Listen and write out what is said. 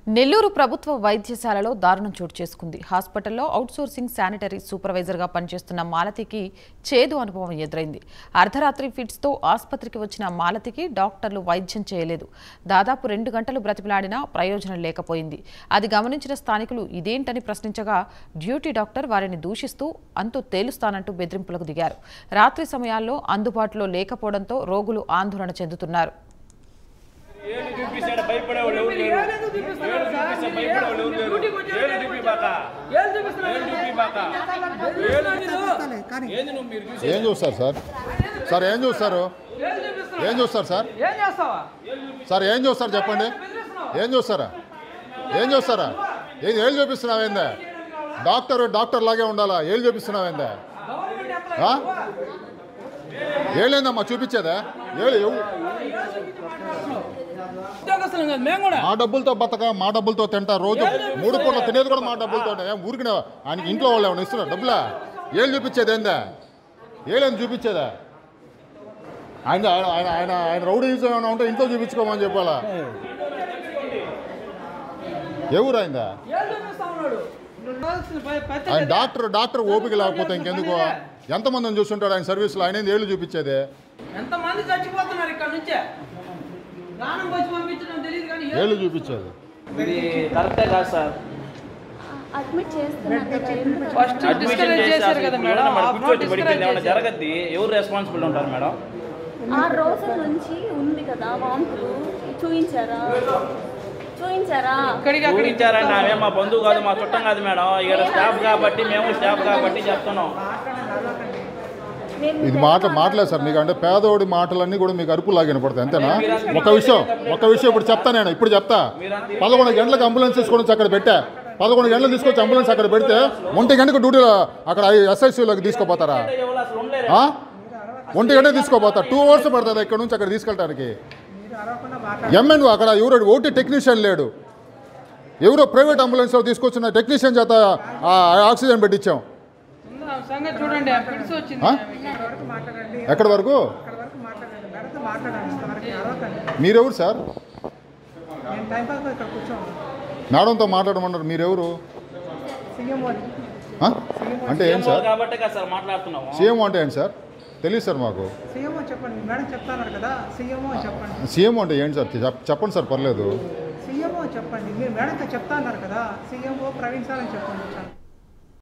నెల్లూరు ప్రభుత్వ వైద్యశాలలో దారుణం చోటు చేసుకుంది. హాస్పిటల్లో అవుట్సోర్సింగ్ శానిటరీ సూపర్వైజర్గా పనిచేస్తున్న మాలతికి చేదు అనుభవం ఎదురైంది. అర్ధరాత్రి ఫిట్స్తో ఆసుపత్రికి వచ్చిన మాలతికి డాక్టర్లు వైద్యం చేయలేదు. దాదాపు 2 గంటలు బ్రతిమలాడినా ప్రయోజనం లేకపోయింది. అది గమనించిన స్థానికులు ఇదేంటని ప్రశ్నించగా డ్యూటీ డాక్టర్ వారిని దూషిస్తూ అంతు తేలుస్తానంటూ బెదిరింపులకు దిగారు. రాత్రి సమయాల్లో అందుబాటులో లేకపోవడంతో రోగులు ఆందోళన చెందుతున్నారు. ఏం చూస్తారు సార్? సార్ ఏం చూస్తారు? ఏం చూస్తారు సార్? సార్ ఏం చూస్తారు చెప్పండి? ఏం చూస్తారా? ఏం చూస్తారా? ఏళ్ళు చూపిస్తున్నావేందా? డాక్టర్ లాగే ఉండాలా? ఏళ్ళు చూపిస్తున్నావేందా? ఏళ్ళేందమ్మా చూపించేదా? మా డబ్బులతో బతక, మా డబ్బులతో తింటా, రోజు 3 పూట్ల తినేది కూడా మా డబ్బులతో. ఊరికి ఆయనకి ఇంట్లో వాళ్ళు ఏమైనా ఇస్తున్నారు డబ్బులా? ఏళ్ళు చూపించేది ఏందా? ఏళ్ళని చూపించేదా? ఆయన ఆయన ఆయన ఆయన రౌడీజం ఏమైనా ఉంటే ఇంట్లో చూపించుకోమని చెప్పాలా? ఎవరు అయిందా? ఆయన డాక్టర్ ఓపిక లేకపోతే ఇంకెందుకు? ఎంతమందిని చూస్తుంటాడు ఆయన సర్వీస్లో? ఆయన ఏళ్ళు చూపించేది? ఎంతమంది చచ్చిపోతున్నారు ఇక్కడ నుంచే ఏళ్ళు చూపించేది ఇది కరెక్టే కాదు సార్. అడ్మిట్ చేస్తున్నారు. ఫస్ట్ డిస్కరేజ్ చేశారు కదా మేడం. కూర్చోటి పడిపోయింది ఏమైనా జరగద్ది, ఎవరు రెస్పాన్సిబుల్ ఉంటారు మేడం? 6 రోజుల నుంచి ఉంది కదా వాంతులు. చూయించారా? చూపించారండి. ఆమె మా బంధువు కాదు, మా చుట్టం కాదు మేడం. ఇక్కడ స్టాఫ్ కాబట్టి, మేము స్టాఫ్ కాబట్టి చెప్తున్నాం. ఇది మాటలేదు సార్. మీకు అంటే పేదోడి మాటలన్నీ కూడా మీకు అరుపులాగా వినపడతాయి, అంతేనా? ఒక విషయం ఇప్పుడు చెప్తా. నేను ఇప్పుడు చెప్తా. 11 గంటలకు అంబులెన్స్ తీసుకొని అక్కడ పెట్టా. 11 గంటలకు తీసుకొచ్చి అంబులెన్స్ అక్కడ పెడితే 1 గంటకు డ్యూటీలో అక్కడ SICUలోకి తీసుకోపోతారా? 1 గంటకు తీసుకోపోతారు. 2 అవర్స్ పడుతుంది ఇక్కడ నుంచి అక్కడ తీసుకెళ్ళడానికి. MN అక్కడ ఎవరు ఓటీ టెక్నీషియన్ లేడు. ఎవరో ప్రైవేట్ అంబులెన్స్లో తీసుకొచ్చిన టెక్నీషియన్ చేత ఆక్సిజన్ పెట్టించాం. ఎక్కడి వరకు? మీరెవరు సార్? మేడంతో మాట్లాడమన్నారు. మీరెవరు అంటే ఏం సార్? సీఎం అంటే ఏంటి సార్? తెలియదు సార్ మాకు. సీఎం అంటే ఏంటి సార్? చెప్పండి సార్, పర్లేదు. సీఎంఓ చెప్పండి. మీరు మేడంతో చెప్తా అన్నారు కదా, సీఎంఓ ప్రవీణ్ సార్ అని చెప్పండి.